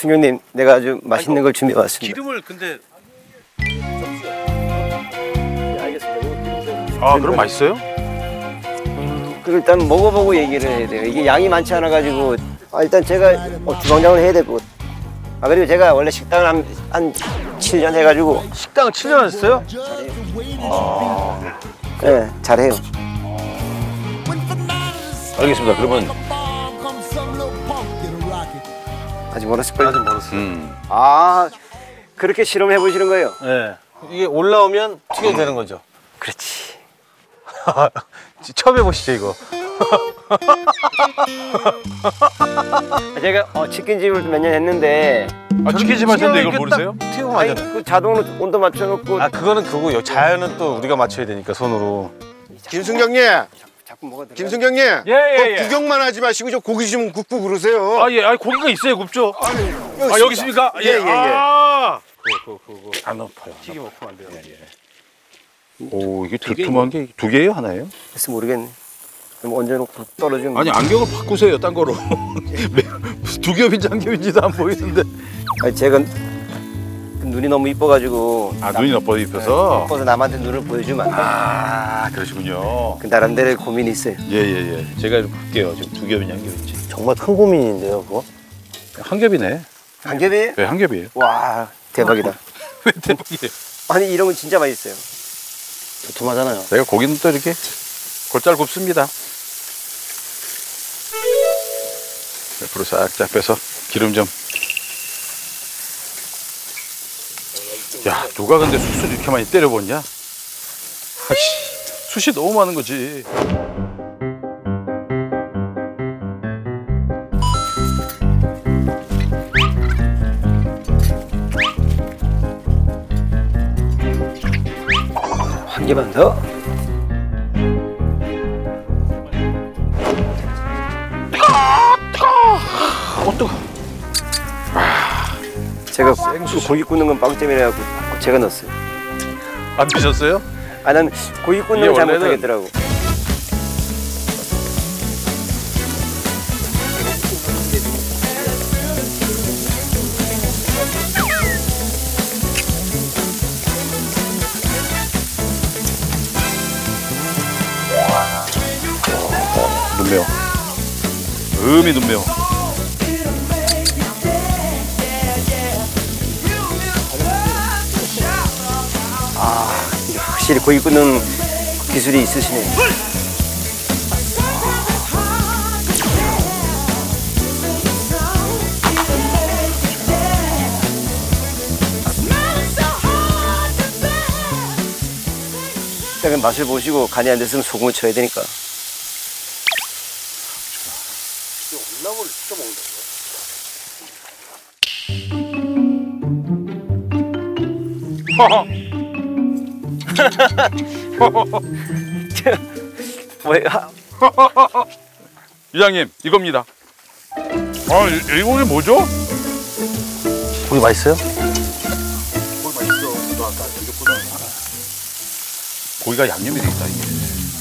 승용님, 내가 아주 맛있는 걸 준비해 왔습니다. 기름을 근데 아, 그럼 맛있어요? 그 일단 먹어보고 얘기를 해야 돼요. 이게 양이 많지 않아 가지고 일단 제가 주방장을 해야 되고. 그리고 제가 원래 식당을 한 7년 해가지고. 식당을 7년 했어요? 네, 잘해요. 알겠습니다. 그러면 아직 멀었을 거예요. 아직 멀었어요. 그렇게 실험해 보시는 거예요? 네. 이게 올라오면 튀겨도 되는 거죠? 그렇지. 처음 해보시죠 이거. 제가 치킨집을 몇 년 했는데. 치킨집 하셨는데 이걸 모르세요? 튀우면 안 되나? 그 자동으로 온도 맞춰놓고. 그거는 그거요. 자연은 또 우리가 맞춰야 되니까 손으로. 김순경님. 자꾸 먹어도. 김순경님. 예. 구경만 하지 마시고 저 고기 좀 굽고 그러세요. 예. 고기가 있어요, 굽죠? 여기 있습니까? 예. 그거 안 높아요. 튀김 먹으면 안 돼요. 오, 이게 두툼한 게 2개예요, 하나예요? 그래서 모르겠네. 그럼 얹어놓고 떨어지면. 아니, 안경을 바꾸세요, 딴 거로. 무슨 2겹인지 1겹인지도 안 보이는데. 제가 눈이 너무 이뻐가지고. 눈이 너무 이뻐서? 이뻐서 남한테 눈을 보여주면 안 돼. 그러시군요. 그 나름대로의 고민이 있어요. 예. 제가 이렇게 볼게요. 지금 2겹이냐, 1겹인지. 정말 큰 고민인데요, 그거? 한 겹이네. 한 겹이에요? 네, 한 겹이에요. 와, 대박이다. 왜 대박이에요? 아니, 이런 건 진짜 맛있어요. 두툼하잖아요. 내가 고기는 또 이렇게 골잘 굽습니다. 옆으로 싹 빼서 기름 좀. 야, 누가 근데 숯을 이렇게 많이 때려봤냐? 숯이 너무 많은 거지. 한 개만 더. 뜨거. 제가 고기 굽는 건 빵점이라 갖고 제가 넣었어요. 안 드셨어요? 난 고기 굽는 건 잘 원래는- 못하겠더라고. 눈 매워. 음이 눈 매워. 확실히 고기 굽는 기술이 있으시네요. 일단 맛을 보시고 간이 안 됐으면 소금을 쳐야 되니까. 올라오를 진짜 먹는다. 뭐야? 이장님, 이겁니다. 이거는 뭐죠? 고기 맛있어요? 고기가 양념이 돼 있다, 이게.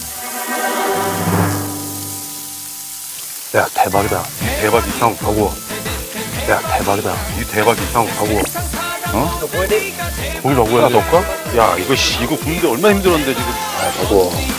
야, 대박이다. 대박이. 형, 더 구워. 야, 대박이다. 이 대박이. 형, 더 구워. 고기 더 구워야 돼. 넣을까? 야, 이거 굽는데 얼마나 힘들었는데, 지금. 더 구워.